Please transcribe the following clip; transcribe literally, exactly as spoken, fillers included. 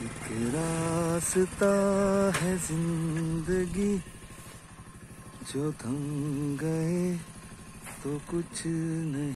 एक रास्ता है जिंदगी, जो थम गए तो कुछ नहीं।